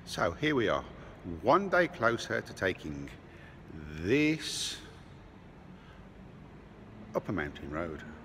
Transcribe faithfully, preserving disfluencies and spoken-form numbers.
So here we are, one day closer to taking this up a mountain road.